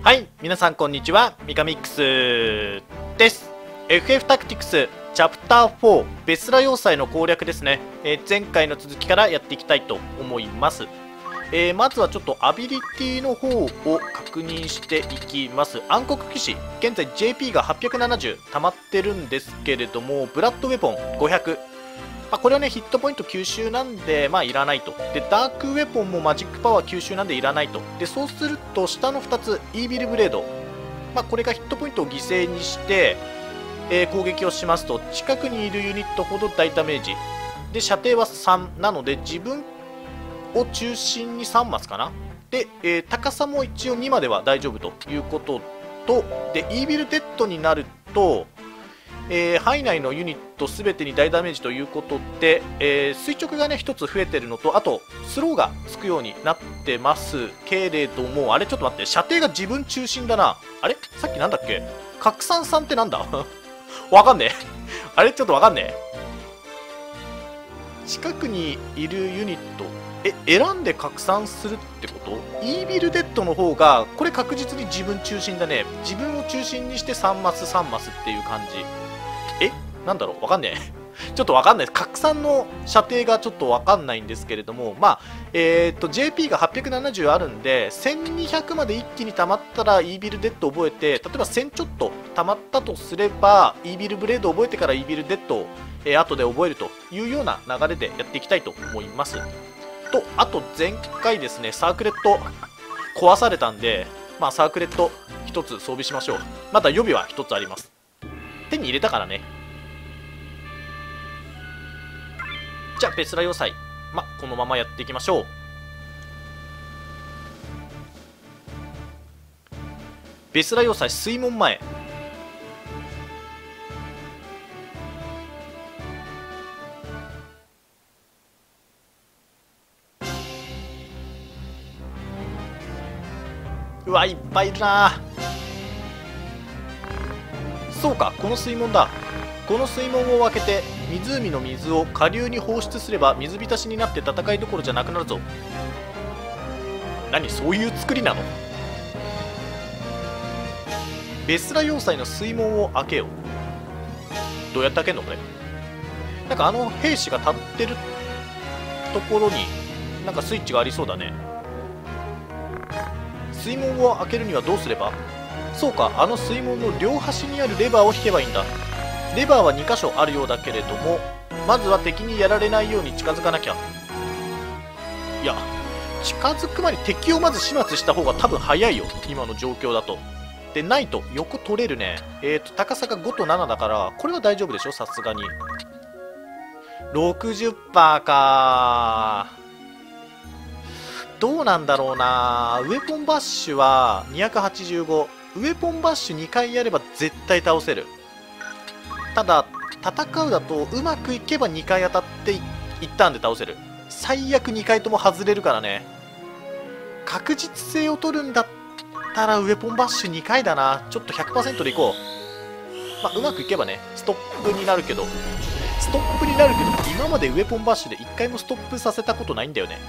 はい、皆さんこんにちは、ミカミックスです。FF タクティクスチャプター4ベスラ要塞の攻略ですね。前回の続きからやっていきたいと思います。まずはちょっとアビリティの方を確認していきます。暗黒騎士、現在 JP が870溜まってるんですけれども、ブラッドウェポン500。これはね、ヒットポイント吸収なんで、いらないと。で、ダークウェポンもマジックパワー吸収なんでいらないと。で、そうすると、下の2つ、イービルブレード。これがヒットポイントを犠牲にして、攻撃をしますと、近くにいるユニットほど大ダメージ。で、射程は3なので、自分を中心に3マスかな。で、高さも一応2までは大丈夫ということと、で、イービルデッドになると、範囲内のユニット全てに大ダメージということで、垂直がね1つ増えてるのと、あとスローがつくようになってますけれども、あれちょっと待って、射程が自分中心だな。あれさっきなんだっけ、拡散さんってなんだわかんねえあれちょっとわかんねえ。近くにいるユニット選んで拡散するってこと？イービルデッドの方がこれ確実に自分中心だね。自分を中心にして3マス3マスっていう感じ。なんだろうわかんねえちょっとわかんないです。拡散の射程がちょっとわかんないんですけれども、JP が870あるんで、1200まで一気に溜まったらイービルデッド覚えて、例えば1000ちょっと溜まったとすれば、イービルブレード覚えてからイービルデッドを、後で覚えるというような流れでやっていきたいと思います。と、あと前回ですね、サークレット壊されたんで、サークレット1つ装備しましょう。まだ予備は1つあります。手に入れたからね。じゃあベスラ要塞、このままやっていきましょう。ベスラ要塞水門前。うわ、いっぱいいるな。そうか、この水門だ。この水門を開けて湖の水を下流に放出すれば水浸しになって戦いどころじゃなくなるぞ。何、そういう作りなの？ベスラ要塞の水門を開けよう。どうやって開けんのこれ。なんか兵士が立ってるところになんかスイッチがありそうだね。水門を開けるにはどうすれば？そうか、水門の両端にあるレバーを引けばいいんだ。レバーは2箇所あるようだけれども、まずは敵にやられないように近づかなきゃ。いや、近づく前に敵をまず始末した方が多分早いよ、今の状況だと。で、ないと横取れるね。高さが5と7だから、これは大丈夫でしょ、さすがに。60% か。どうなんだろうな。ウェポンバッシュは285。ウェポンバッシュ2回やれば絶対倒せる。ただ戦うだとうまくいけば2回当たって1ターンで倒せる。最悪2回とも外れるからね。確実性を取るんだったらウェポンバッシュ2回だな。ちょっと 100% でいこう。うまくいけばねストップになるけど、今までウェポンバッシュで1回もストップさせたことないんだよね。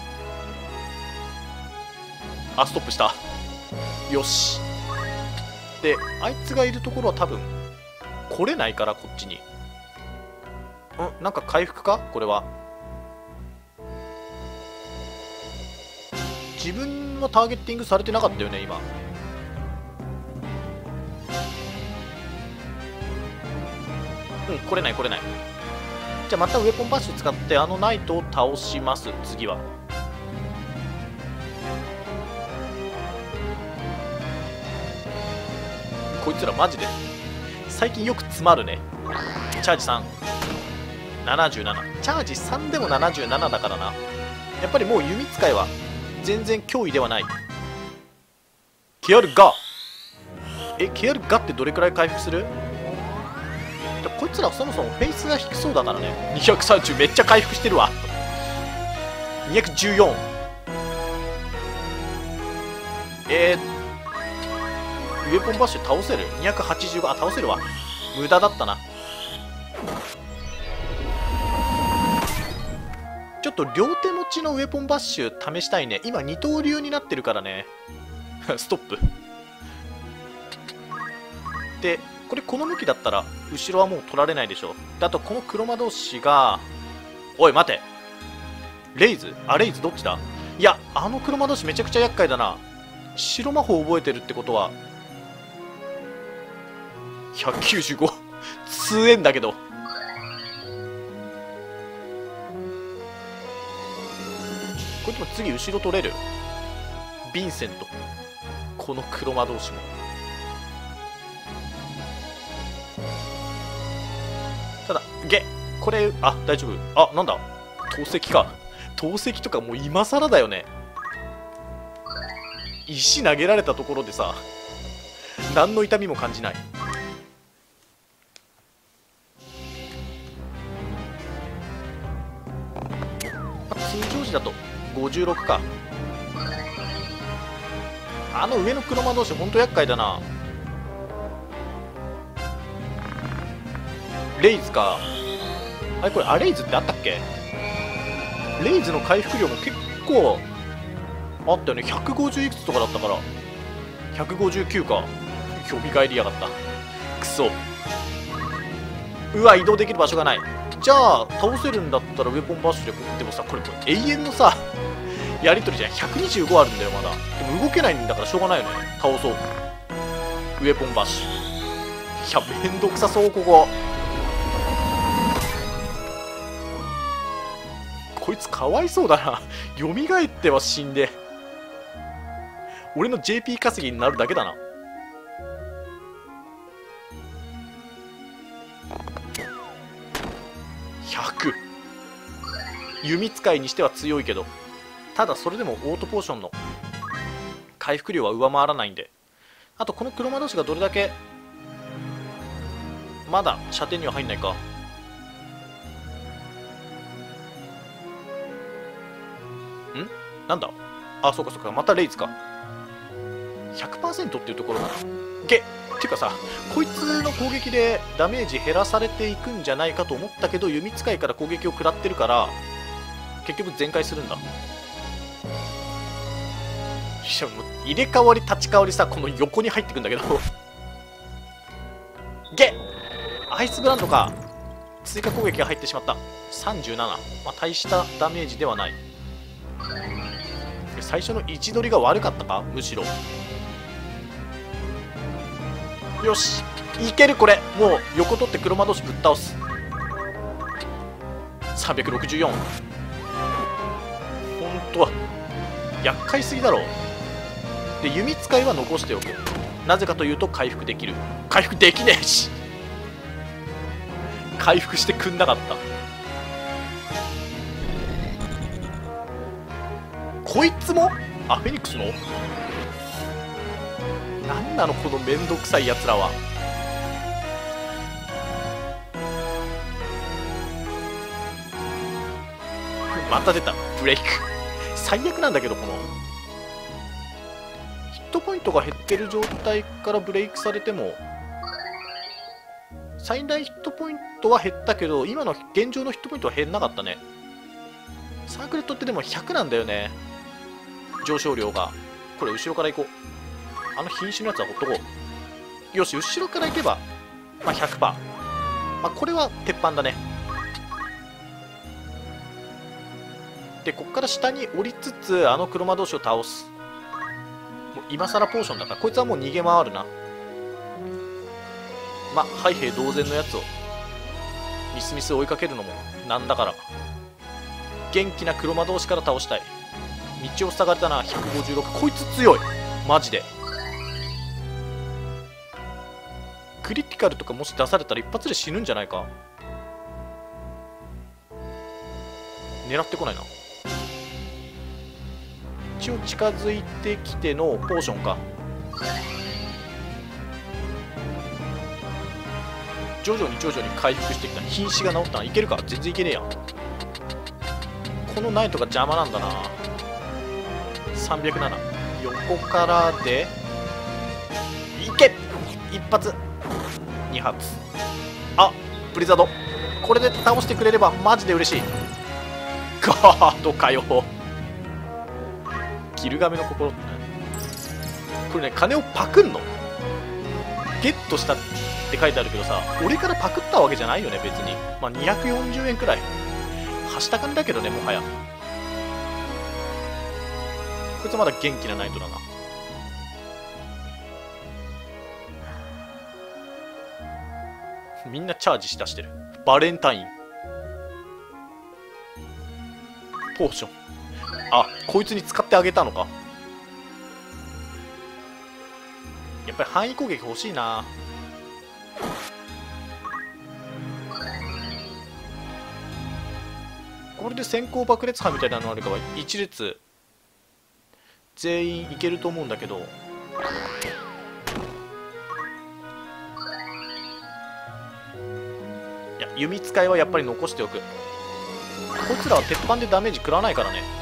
ストップした。よし。で、あいつがいるところは多分来れないから、こっちに。なんか回復かこれは。自分はターゲッティングされてなかったよね今。来れない。じゃあまたウェポンバッシュ使ってナイトを倒します。次はこいつらマジで最近よく詰まるね。チャージ377、チャージ3でも77だからな。やっぱりもう弓使いは全然脅威ではない。ケアルガってどれくらい回復する？こいつらはそもそもフェイスが低そうだからね。230めっちゃ回復してるわ。214。ウェポンバッシュ倒せる？ 285。倒せるわ。無駄だったな。ちょっと両手持ちのウェポンバッシュ試したいね。今二刀流になってるからね。ストップ。 でこれこの向きだったら後ろはもう取られないでしょ。であとこの黒魔同士が、おい待て、レイズどっちだ。いやあの黒魔同士めちゃくちゃ厄介だな。白魔法覚えてるってことは195通円だけど、これでも次後ろ取れる。ヴィンセント、この黒魔同士もただこれ大丈夫。なんだ投石か。投石とかもう今更だよね。石投げられたところでさ何の痛みも感じない。通常時だと56か。あの上の黒魔同士ほんと厄介だな。レイズか。これレイズってあったっけ。レイズの回復量も結構あったよね。150いくつとかだったから159か。蘇りやがった。くそ。うわ移動できる場所がない。じゃあ倒せるんだったらウェポンバッシュで。でもさこれ永遠のさやり取りじゃん。125あるんだよまだ。でも動けないんだからしょうがないよね。倒そう。ウェポンバッシュ。いやめんどくさそう。こいつかわいそうだな。蘇っては死んで俺の JP 稼ぎになるだけだな。100。弓使いにしては強いけど、ただそれでもオートポーションの回復量は上回らないんで。あとこの黒魔同士がどれだけまだ射程には入んないか。なんだそうかまたレイズか。100% っていうところなの。っていうかさ、こいつの攻撃でダメージ減らされていくんじゃないかと思ったけど、弓使いから攻撃を食らってるから結局全開するんだ。入れ替わり立ち替わりさ、この横に入ってくんだけどアイスブランドか。追加攻撃が入ってしまった。37、大したダメージではない。最初の位置取りが悪かったか、むしろ。よしいける。これもう横取って黒魔同士ぶっ倒す。364。本当は厄介すぎだろう。で弓使いは残しておく。なぜかというと回復できる。回復できねえし回復してくんなかった。こいつもフェニックスのなんなのこのめんどくさいやつらは。また出たブレイク。最悪なんだけど、このヒットポイントが減ってる状態からブレイクされても最大ヒットポイントは減ったけど、今の現状のヒットポイントは減んなかったね。サークレットってでも100なんだよね、上昇量が。これ後ろから行こう。あの瀕死のやつはほっとこう。よし後ろから行けば100%。これは鉄板だね。でこっから下に降りつつあの黒魔同士を倒す。もう今更ポーションだからこいつはもう逃げ回るな。ハイヘイ同然のやつをミスミス追いかけるのもなんだから。元気な黒魔同士から倒したい。道を塞がれたな。156。こいつ強いマジで。クリティカルとかもし出されたら一発で死ぬんじゃないか。狙ってこないな。一応近づいてきてのポーションか。徐々に回復してきた。瀕死が治ったな。いけるか。全然いけねえや。このナイトが邪魔なんだな。307。横からでいけ。一発2発。ブリザード。これで倒してくれればマジで嬉しい。ガードかよ。キルガメの心ってね。これね、金をパクんの。 ゲットしたって書いてあるけどさ、俺からパクったわけじゃないよね別に。まあ240円くらいはした金だけどね、もはや。こいつはまだ元気なナイトだな。みんなチャージしだしてる。バレンタインポーション。あ、こいつに使ってあげたのか。やっぱり範囲攻撃欲しいな。これで先行爆裂波みたいなのあるから一列全員いけると思うんだけど、いや弓使いはやっぱり残しておく。こいつらは鉄板でダメージ食らわないからね。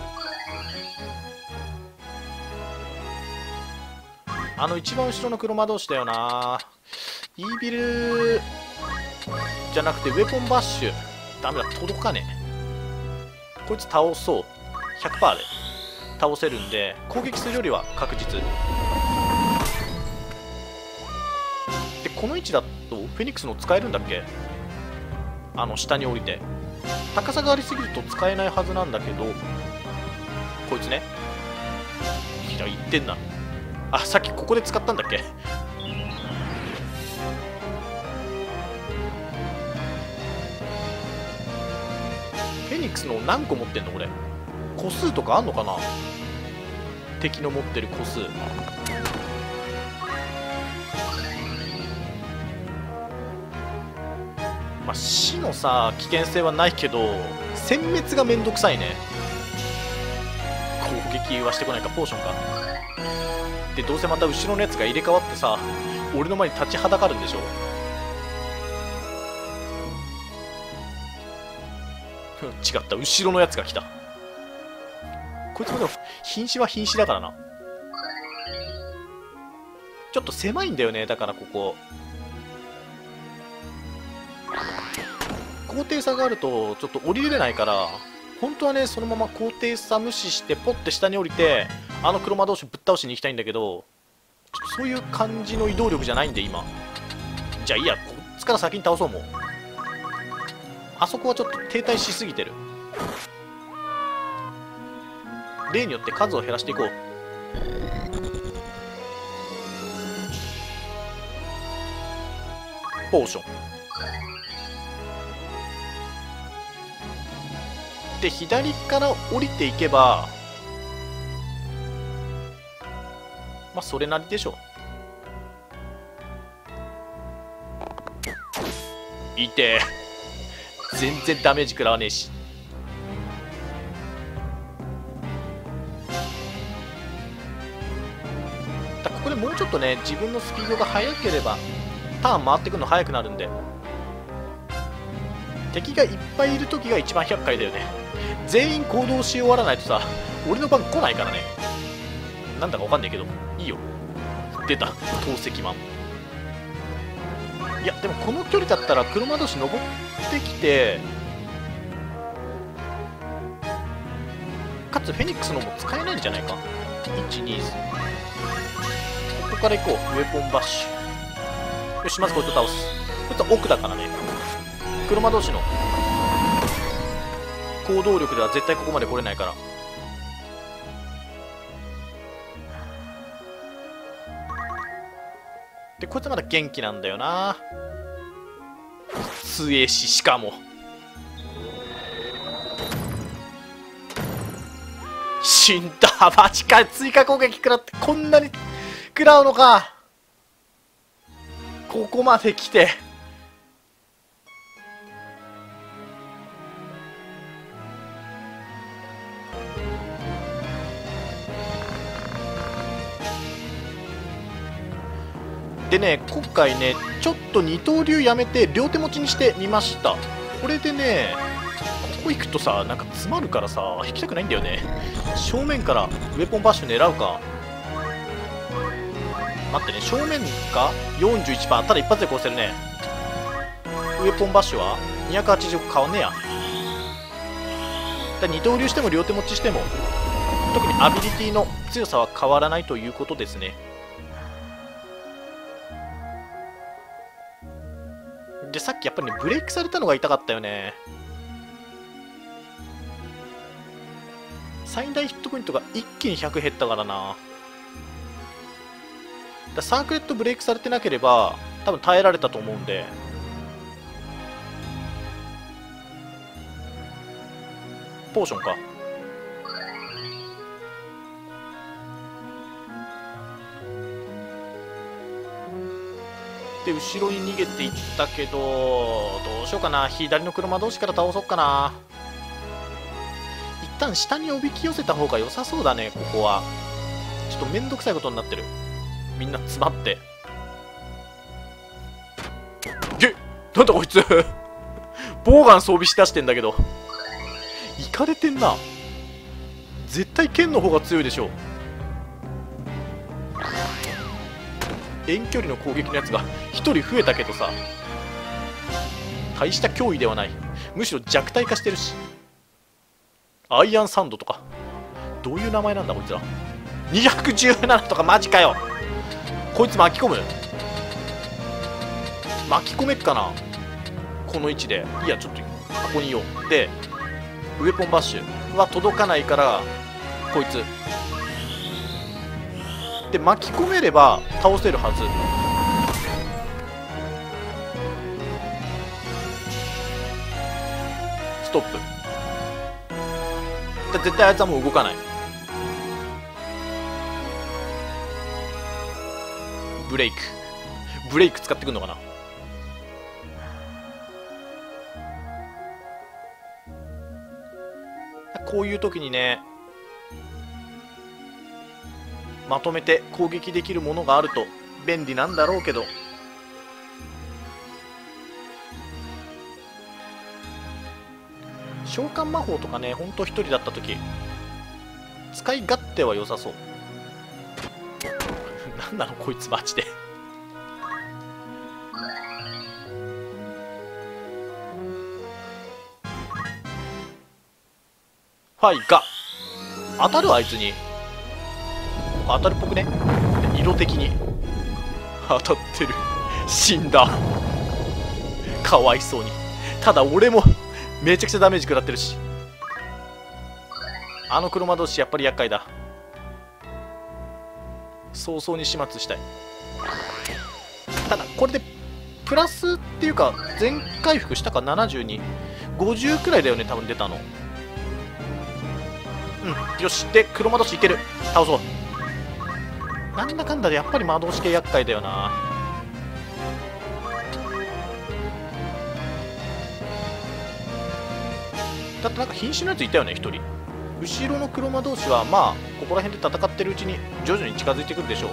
一番後ろの黒魔導士だよな。イービルじゃなくてウェポンバッシュ。ダメだ、届かねえ。こいつ倒そう。 100% で倒せるんで、攻撃するよりは確実で、この位置だとフェニックスの使えるんだっけ。下に降りて高さがありすぎると使えないはずなんだけど、こいつね。いや、言ってんな。あ、さっきここで使ったんだっけ。フェニックスの何個持ってんのこれ。個数とかあんのかな、敵の持ってる個数。まあ死のさ危険性はないけど殲滅がめんどくさいね。攻撃はしてこないか。ポーションか。でどうせまた後ろのやつが入れ替わってさ、俺の前に立ちはだかるんでしょ。違った、後ろのやつが来た。こいつもでも瀕死は瀕死だからな。ちょっと狭いんだよね。だからここ高低差があるとちょっと降りれないから、本当はねそのまま高低差無視してポッて下に降りて黒魔導士ぶっ倒しに行きたいんだけど、ちょっとそういう感じの移動力じゃないんで今。じゃあいいや、こっちから先に倒そう。もうあそこはちょっと停滞しすぎてる。例によって数を減らしていこう。ポーションで左から降りていけば、まあそれなりでしょう。いて全然ダメージ食らわねえし。ここでもうちょっとね自分のスピードが速ければターン回ってくるの速くなるんで。敵がいっぱいいる時が一番厄介だよね。全員行動し終わらないとさ俺の番来ないからね。なんだかわかんないけどいいよ。出た透析マン。いやでもこの距離だったら黒魔導士登ってきて、かつフェニックスのも使えないんじゃないか。123、ここから行こう。ウェポンバッシュ。よし、まずこいつを倒す。こいつは奥だからね。黒魔導士の行動力では絶対ここまで来れないから。でこいつはまだ元気なんだよな。強えし、しかも死んだ。マジか。追加攻撃食らってこんなに食らうのか。ここまで来てでね、今回ねちょっと二刀流やめて両手持ちにしてみました。これでねここ行くとさなんか詰まるからさ引きたくないんだよね。正面からウェポンバッシュ狙うか。待ってね、正面か 41%。 ただ一発で殺せるね。ウェポンバッシュは285変わんねえや。だ二刀流しても両手持ちしても特にアビリティの強さは変わらないということですね。 で、さっきやっぱりね、ブレイクされたのが痛かったよね。最大ヒットポイントが一気に100減ったからな。サークレットブレイクされてなければ多分耐えられたと思うんで。ポーションか。で後ろに逃げていったけど、どうしようかな。左の車同士から倒そうかな。一旦下におびき寄せた方が良さそうだね。ここはちょっとめんどくさいことになってる。みんな詰まって。なんだこいつボウガン装備しだしてんだけど、いかれてんな。絶対剣の方が強いでしょう。遠距離の攻撃のやつが1人増えたけどさ、大した脅威ではない。むしろ弱体化してるし。アイアンサンドとかどういう名前なんだこいつら。217とかマジかよ。こいつ巻き込む。巻き込めっかなこの位置で。いやちょっとここにいよう。でウェポンバッシュは届かないからこいつで巻き込めれば倒せるはず。ストップ。絶対あいつはもう動かない。ブレイク使ってくんのかな。こういう時にね、まとめて攻撃できるものがあると便利なんだろうけど、召喚魔法とかね、ほんと一人だった時使い勝手は良さそう。なんなのこいつマジで。ファイが当たる。あいつに当たるっぽくね。色的に当たってる。死んだ。かわいそうに。ただ俺もめちゃくちゃダメージ食らってるし。あの車同士やっぱり厄介だ。早々に始末したい。ただこれでプラスっていうか全回復したか。72、50くらいだよね多分出たの。うん、よし。で黒魔導士いける。倒そう。なんだかんだでやっぱり魔導士系厄介だよな。だってなんか瀕死のやついたよね一人。後ろの黒魔導士はまあここら辺で戦ってるうちに徐々に近づいてくるでしょう。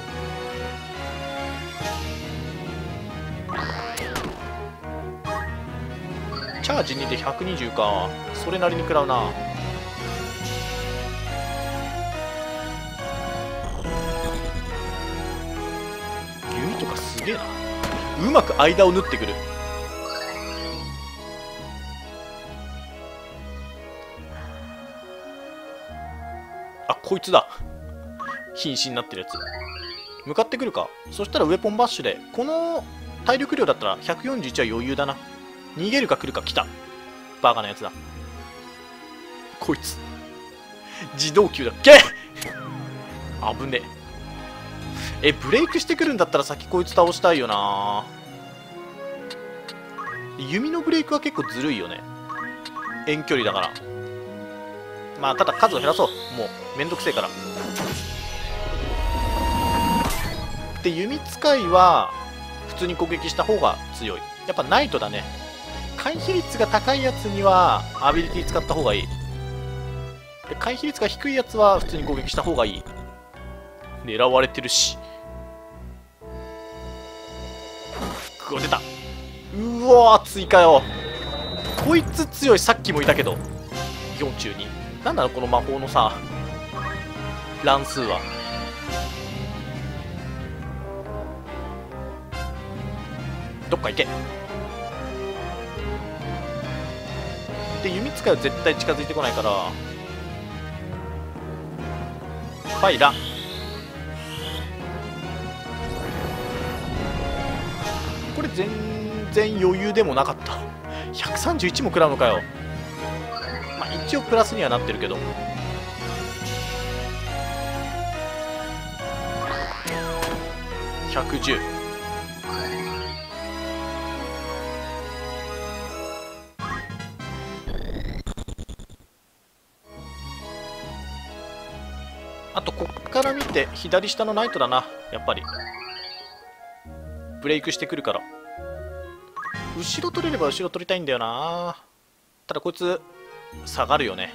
チャージ2で120か。それなりに食らうな。弓とかすげえな。うまく間を縫ってくる。あ、こいつだ。瀕死になってるやつ向かってくるか。そしたらウェポンバッシュで、この体力量だったら141は余裕だな。逃げるか来るか。来た。バカなやつだ。こいつ自動球だっけ。危ねえ。ブレイクしてくるんだったら先こいつ倒したいよな。弓のブレイクは結構ずるいよね。遠距離だから。まあただ数を減らそう。もうめんどくせえから。で弓使いは普通に攻撃した方が強い。やっぱナイトだね。回避率が高いやつにはアビリティ使った方がいい。で回避率が低いやつは普通に攻撃した方がいい。狙われてるし。うわ出た。うわ追加よ。こいつ強い。さっきもいたけど4中2。なんなのこの魔法のさ乱数は。どっか行け。で弓使いは絶対近づいてこないからファイラ。これ全然余裕でもなかった。131も食らうのかよ。まあ一応プラスにはなってるけど。110。あとこっから見て左下のナイトだな。やっぱりブレイクしてくるから、後ろ取れれば後ろ取りたいんだよな。ただこいつ下がるよね。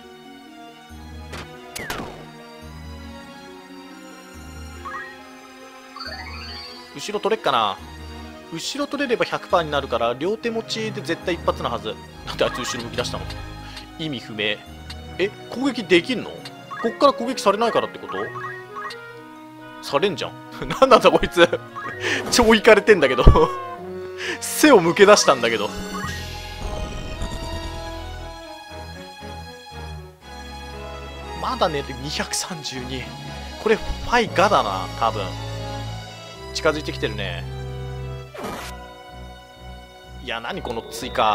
後ろ取れっかな。後ろ取れれば 100% になるから両手持ちで絶対一発なはず。なんであいつ後ろ向き出したの、意味不明。攻撃できんの？こっから攻撃されないからってこと？されんじゃん。なんなんだこいつ。超イかれてんだけど。背を向け出したんだけど。まだね、232。これファイガだな、多分。近づいてきてるね。いや、何この追加。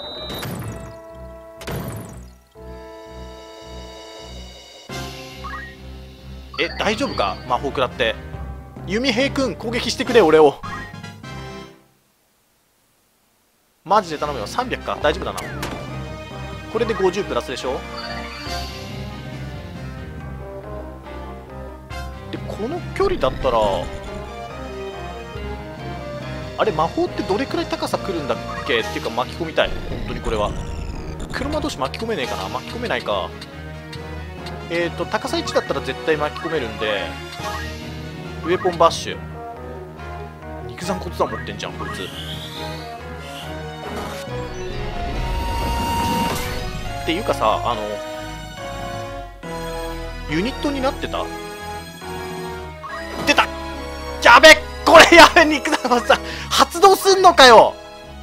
大丈夫か魔法食らって。弓平君攻撃してくれ俺を。マジで頼むよ。300か大丈夫だな。これで50プラスでしょ。でこの距離だったらあれ魔法ってどれくらい高さ来るんだっけっていうか、巻き込みたい本当に。これは車同士巻き込めねえかな。巻き込めないか。高さ1だったら絶対巻き込めるんで、ウェポンバッシュ。肉山骨山持ってんじゃんこいつ。っていうかさ、ユニットになってた。出た。やべ、これやべ、肉山さん発動すんのかよ。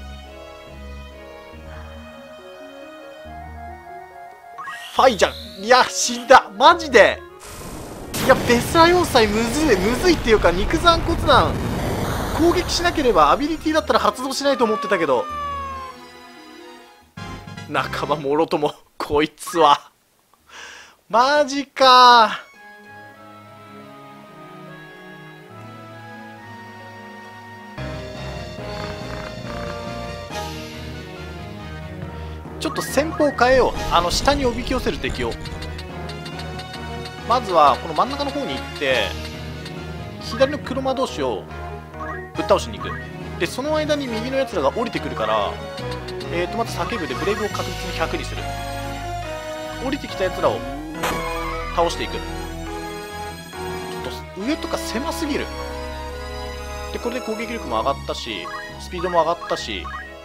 ファイじゃん。いや死んだマジで。いやベスラ要塞むずいっていうか、肉山骨断攻撃しなければアビリティだったら発動しないと思ってたけど、仲間もろともこいつはマジか。ちょっと戦法変えよう。下におびき寄せる敵を。まずはこの真ん中の方に行って左の車同士をぶっ倒しに行く。でその間に右のやつらが降りてくるから、まず叫ぶでブレイブを確実に100にする。降りてきたやつらを倒していく。ちょっと上とか狭すぎる。でこれで攻撃力も上がったしスピードも上がったし、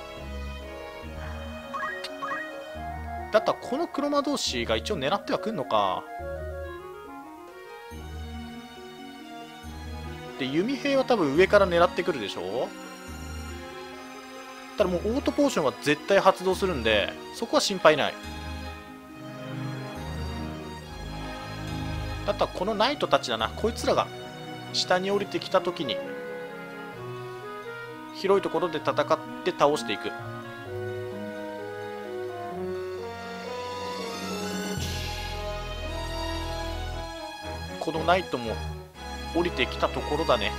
だったらこの車同士が一応狙ってはくんのか。で弓兵は多分上から狙ってくるでしょ。ただもうオートポーションは絶対発動するんでそこは心配ない。だったらこのナイトたちだな。こいつらが下に降りてきた時に広いところで戦って倒していく。このナイトも降りてきたところだね。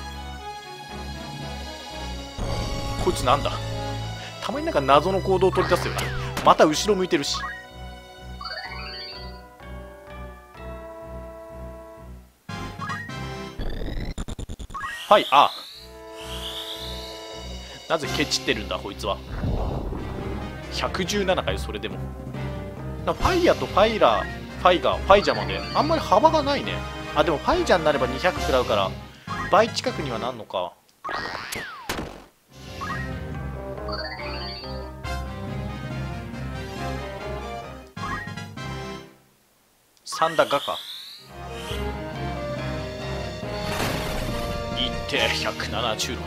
こいつなんだ。たまになんか謎の行動を取り出すよな。また後ろ向いてるし。はい、あ、なぜケチってるんだこいつは。117かよそれでも。ファイヤとファイラーファイガーファイジャまであんまり幅がないね。あでもファイジャになれば200食らうから倍近くにはなんのか。3だがか。いって176。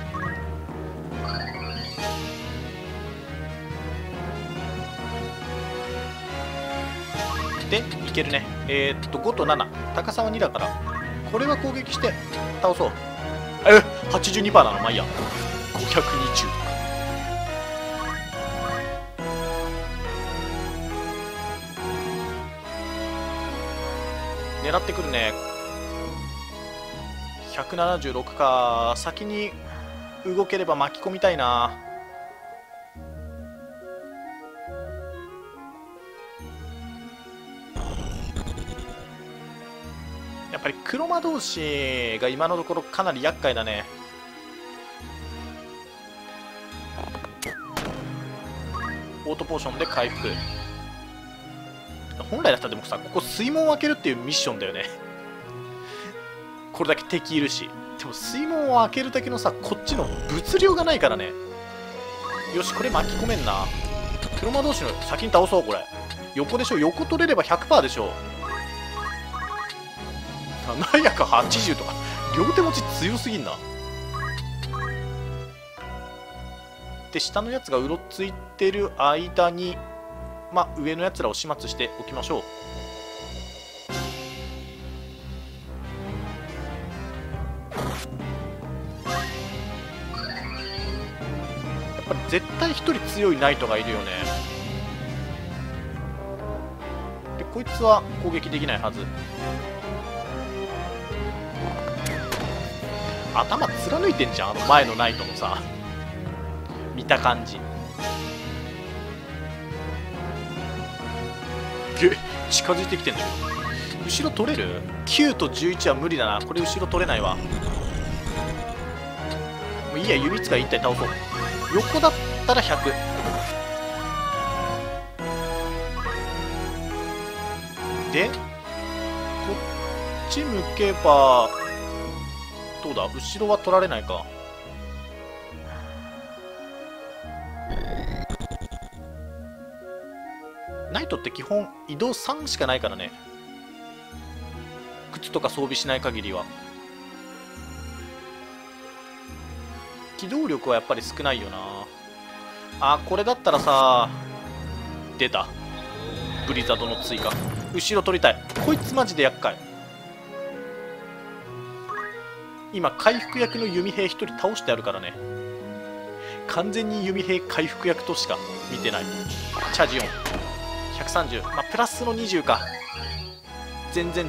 でいけるね。5と7高さは2だからこれは攻撃して倒そう。82% なの。まあいいや。520とか狙ってくるね。176か。先に動ければ巻き込みたいな。やっぱり黒魔導士が今のところかなり厄介だね。オートポーションで回復。本来だったらでもさ、ここ水門を開けるっていうミッションだよね。これだけ敵いるし。でも水門を開けるだけのさ、こっちの物量がないからね。よし、これ巻き込めんな。黒魔同士の先に倒そう。これ横でしょ。横取れれば 100% でしょ。780とか両手持ち強すぎんな。で下のやつがうろついてる間に、まあ、上のやつらを始末しておきましょう。やっぱり絶対一人強いナイトがいるよね。でこいつは攻撃できないはず。頭貫いてんじゃん、あの前のナイトのさ、見た感じ。近づいてきてんだけど、後ろ取れる？ 9 と11は無理だな。これ後ろ取れないわ。もういいや、弓使い1体倒そう。横だったら100。でこっち向けばどうだ。後ろは取られないか。ナイトって基本移動3しかないからね。靴とか装備しない限りは。機動力はやっぱり少ないよな。あ、これだったらさ、出たブリザードの追加。後ろ取りたい。こいつマジで厄介。今回復役の弓兵1人倒してあるからね。完全に弓兵回復役としか見てない。チャージ4130、まあプラスの20か。全然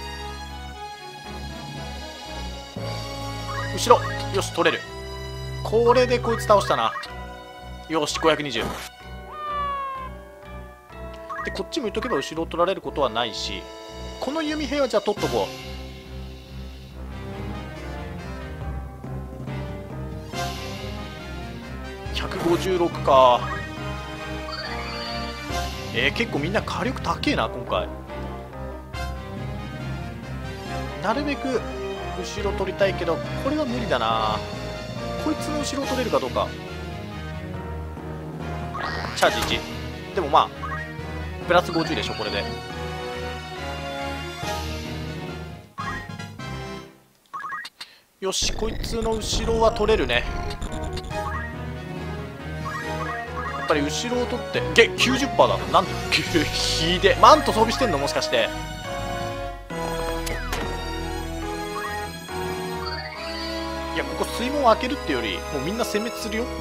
後ろ。よし取れる。これでこいつ倒したな。よし520で、こっち向いとけば後ろを取られることはないし、この弓兵はじゃあ取っとこう。156か。結構みんな火力高えな今回。なるべく後ろ取りたいけど、これは無理だな。こいつの後ろ取れるかどうか。チャージ1でもまあプラス50でしょこれで。よし、こいつの後ろは取れるね。やっぱり後ろを取って90% だ。なんでひでマント装備してんのもしかして。いや、ここ水門を開けるってよりもうみんな殲滅するよ。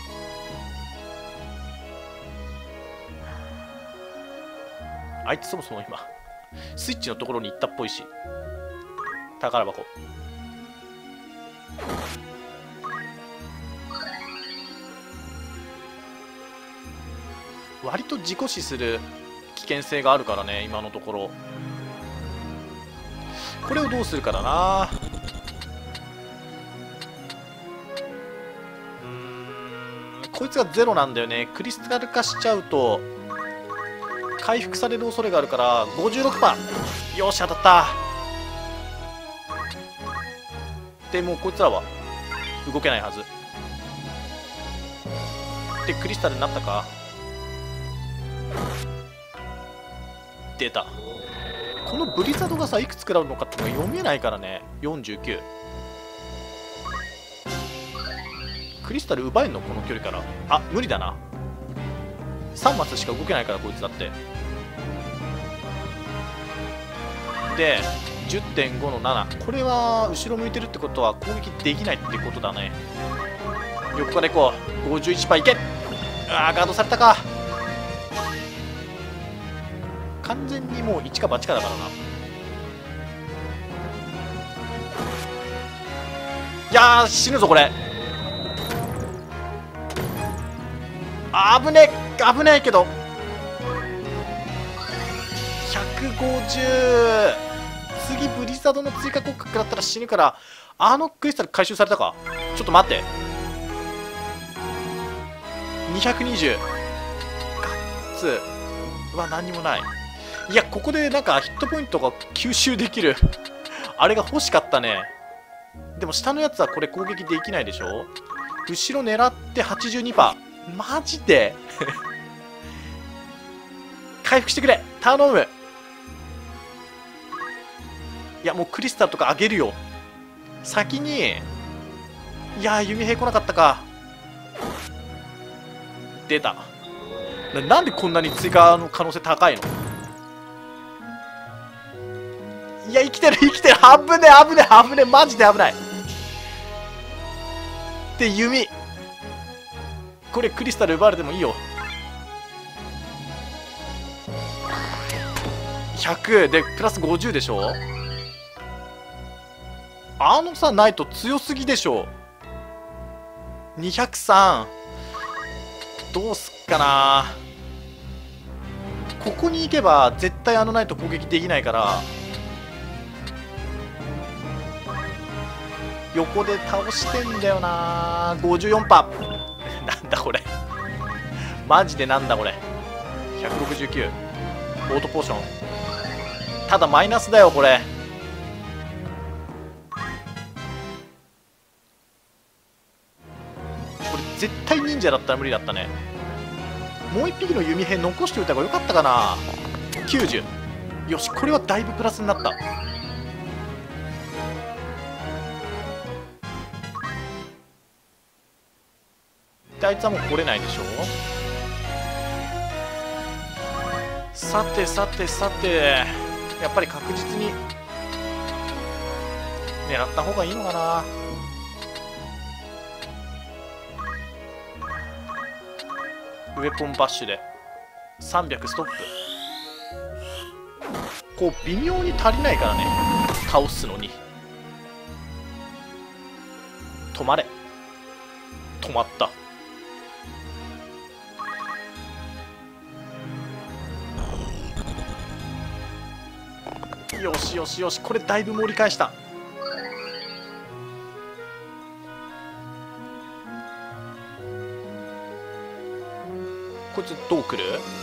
あいつそもそも今スイッチのところに行ったっぽいし。宝箱。割と自己死する危険性があるからね今のところ。これをどうするかだな。こいつがゼロなんだよね。クリスタル化しちゃうと回復される恐れがあるから 56%。 よし当たった。でもうこいつらは動けないはずで、クリスタルになったか。出た。このブリザードがさいくつ食らうのかってのが読めないからね。49。クリスタル奪えんのこの距離から。あ、無理だな。3マスしか動けないからこいつだって。で 10.5 の7。これは後ろ向いてるってことは攻撃できないってことだね。横から行こう。51%いけ。あーガードされたか。完全にもう一か八かだからな。 いやー死ぬぞこれ。危ねえ危ねえけど150。次ブリザードの追加効果食らったら死ぬから、あのクリスタル回収されたか。ちょっと待って、220。ガッツ。うわ何にもない。いやここでなんかヒットポイントが吸収できるあれが欲しかったね。でも下のやつはこれ攻撃できないでしょ。後ろ狙って 82%。 マジで回復してくれ頼む。いやもうクリスタルとかあげるよ先に。いや弓兵来なかったか。出た。なんでこんなに追加の可能性高いの。いや生きてる生きてる。危ねえ危ねえ危ねえマジで危ない。で弓これクリスタル奪われてもいいよ。100でプラス50でしょ。あのさないと強すぎでしょ。203。どうすっかな。ここに行けば絶対あのナイト攻撃できないから、横で倒してんだよな。54%なんだこれマジでなんだこれ。169オートポーション。ただマイナスだよこれ。これ絶対忍者だったら無理だったね。もう一匹の弓兵残しておいた方がよかったかな。90。よしこれはだいぶプラスになった。であいつはもう来れないでしょ。さてさてさて、やっぱり確実に狙った方がいいのかな。ウェポンバッシュで300ストップ。こう微妙に足りないからね倒すのに。止まれ。止まった。よしよしよしこれだいぶ盛り返した。こいつどう来る。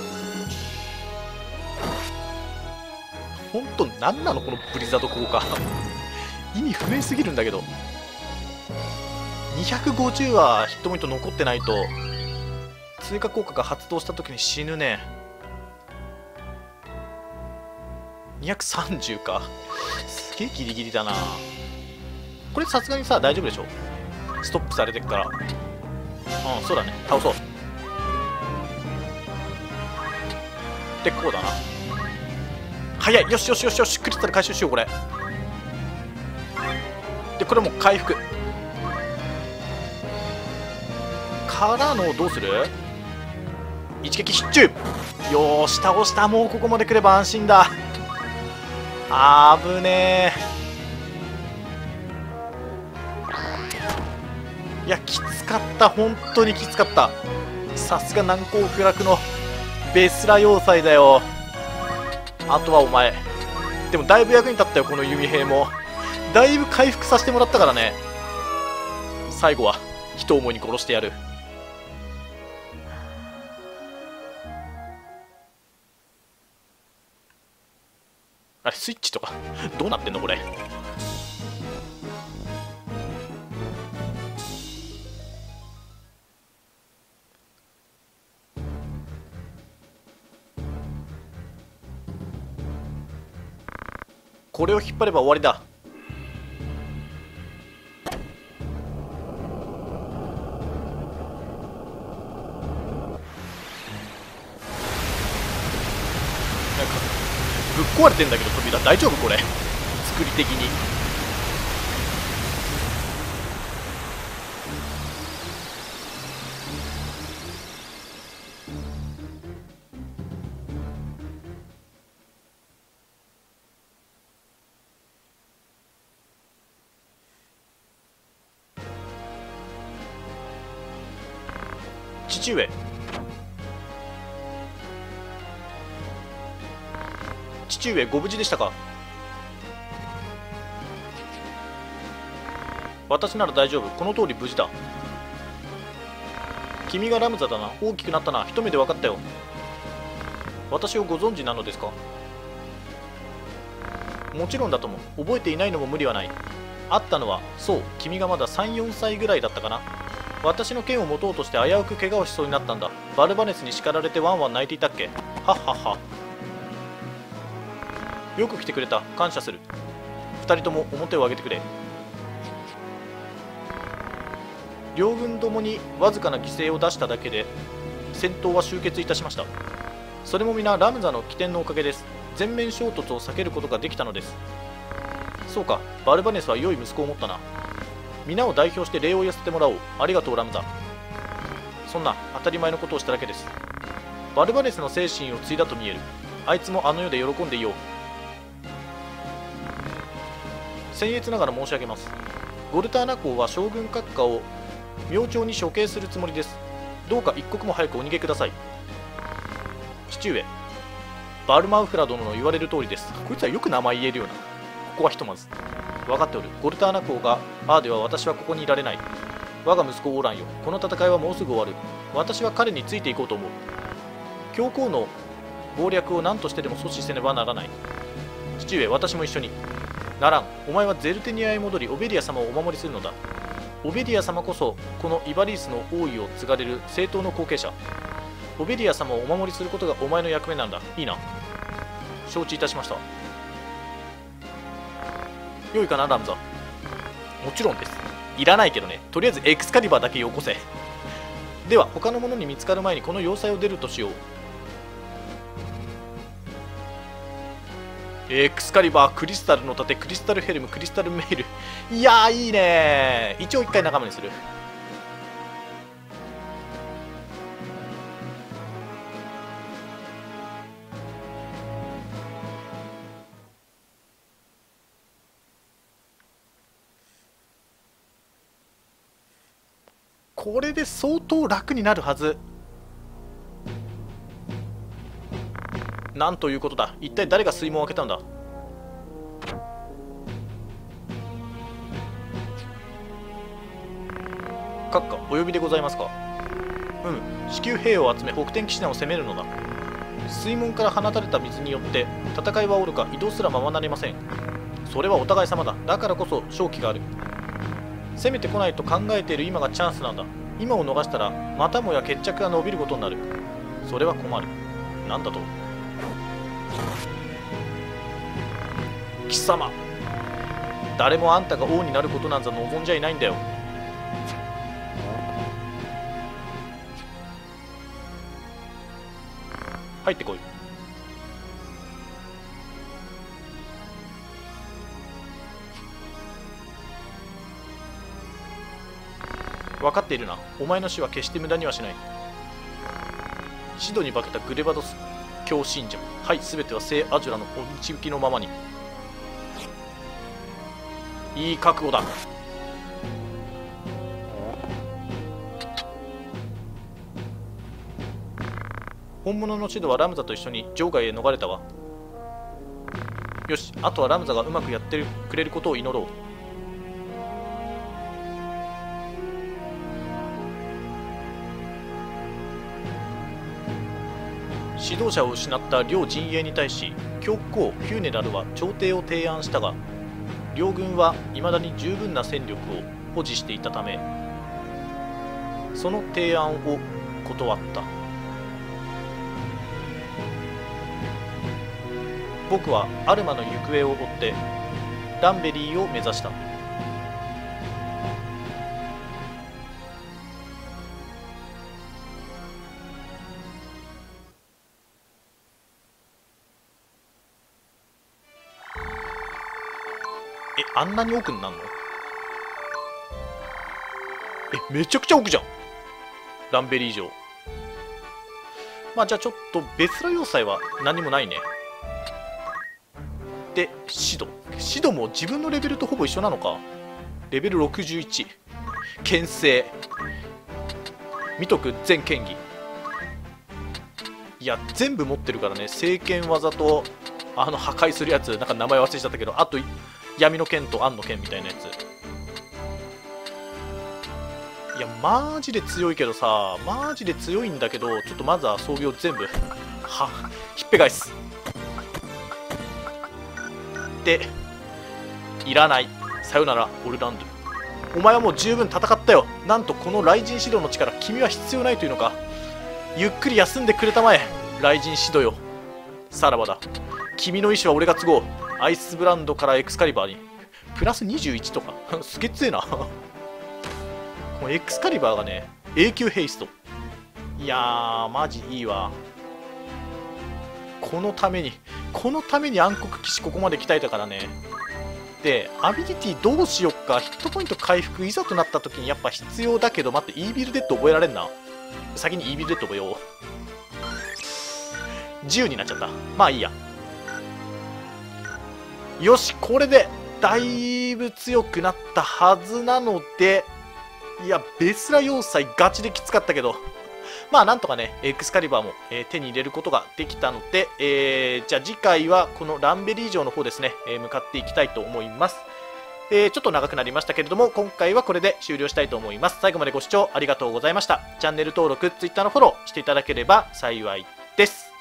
本当なんなのこのブリザード効果意味不明すぎるんだけど。250はヒットポイント残ってないと追加効果が発動した時に死ぬね。230か。すげえギリギリだな。これさすがにさ大丈夫でしょ。ストップされてっから。うんそうだね倒そう。でこうだな。早い。よしよしよしよしクリスタル回収しようこれで。これも回復からのどうする。一撃必中。よーし倒した。もうここまで来れば安心だ。あぶねえ。いやきつかった本当にきつかった。さすが難攻不落のベスラ要塞だよ。あとはお前。でもだいぶ役に立ったよこの弓兵も。だいぶ回復させてもらったからね。最後は一思いに殺してやる。あれスイッチとかどうなってんのこれ。これを引っ張れば終わりだ。なんかぶっ壊れてんだけど扉大丈夫これ作り的に。 父上、父上、ご無事でしたか？私なら大丈夫。この通り無事だ。君がラムザだな。大きくなったな。一目で分かったよ。私をご存知なのですか？もちろんだとも。覚えていないのも無理はない。会ったのは、そう、君がまだ3、4歳ぐらいだったかな。私の剣を持とうとして危うく怪我をしそうになったんだ。バルバネスに叱られてワンワン泣いていたっけ？はっはっは。よく来てくれた。感謝する。2人とも表を上げてくれ。両軍ともにわずかな犠牲を出しただけで戦闘は終結いたしました。それも皆ラムザの起点のおかげです。全面衝突を避けることができたのです。そうか、バルバネスは良い息子を持ったな。皆を代表して礼を言わせてもらおう。ありがとうラムザ。そんな当たり前のことをしただけです。バルバネスの精神を継いだと見える。あいつもあの世で喜んでいよう。僭越ながら申し上げます。ゴルターナ公は将軍閣下を明朝に処刑するつもりです。どうか一刻も早くお逃げください。父上、バルマウフラ殿の言われる通りです。こいつはよく名前言えるような。ここはひとまず。分かっておる。ゴルターナ公がああでは私はここにいられない。我が息子オーランよ。この戦いはもうすぐ終わる。私は彼についていこうと思う。教皇の謀略を何としてでも阻止せねばならない。父上、私も一緒に。ならん。お前はゼルテニアへ戻りオベリア様をお守りするのだ。オベリア様こそこのイバリースの王位を継がれる正当の後継者。オベリア様をお守りすることがお前の役目なんだ。いいな。承知いたしました。良いかなラムザ。もちろんです。いらないけどね。とりあえずエクスカリバーだけよこせ。では他の者に見つかる前にこの要塞を出るとしよう。エクスカリバー、クリスタルの盾、クリスタルヘルム、クリスタルメイル。いやー、いいねー。一応一回仲間にする。これで相当楽になるはず。なんということだ。一体誰が水門を開けたんだ。閣下、お呼びでございますか。至急兵を集め北天騎士団を攻めるのだ。水門から放たれた水によって戦いはおろか移動すらままなりません。それはお互い様だ。だからこそ勝機がある。攻めてこないと考えている今がチャンスなんだ。今を逃したらまたもや決着が伸びることになる。それは困る。なんだと。貴様、誰もあんたが王になることなんざ望んじゃいないんだよ。入ってこい。分かっているな。お前の死は決して無駄にはしない。シドに化けたグレバドス教信者。はい、すべては聖アジュラのお導きのままに。いい覚悟だ。本物のシドはラムザと一緒に場外へ逃れたわ。よし、あとはラムザがうまくやってくれることを祈ろう。指導者を失った両陣営に対し教皇ヒューネラルは調停を提案したが、両軍は未だに十分な戦力を保持していたためその提案を断った。僕はアルマの行方を追ってダンベリーを目指した。あんなに奥になるの？めちゃくちゃ奥じゃん。ランベリー城。まあじゃあちょっと別の要塞は何もないね。で、シド。シドも自分のレベルとほぼ一緒なのか。レベル61。牽制。 見とく全剣技。いや全部持ってるからね。聖剣技と破壊するやつ、なんか名前忘れちゃったけど、あと闇の剣と暗の剣みたいなやつ。いやマジで強いけどさ、マジで強いんだけど、ちょっとまずは装備を全部ひっぺ返す。でいらない。さよならオルランド。お前はもう十分戦ったよ。なんとこの雷神指導の力、君は必要ないというのか。ゆっくり休んでくれたまえ、雷神指導よ。さらばだ。君の意志は俺が継ごう。アイスブランドからエクスカリバーにプラス21とかすげえ強えなこのエクスカリバーがね、永久ヘイスト。いやーマジいいわ。このために暗黒騎士ここまで鍛えたからね。でアビリティどうしよっか。ヒットポイント回復いざとなった時にやっぱ必要だけど、待って、イービルデッド覚えられんな。先にイービルデッド覚えよう。10になっちゃった。まあいいや。よし、これでだいぶ強くなったはずなので、いやベスラ要塞ガチできつかったけど、まあなんとかねエクスカリバーも、手に入れることができたので、じゃあ次回はこのランベリー城の方ですね、向かっていきたいと思います。ちょっと長くなりましたけれども、今回はこれで終了したいと思います。最後までご視聴ありがとうございました。チャンネル登録、Twitter のフォローしていただければ幸いです。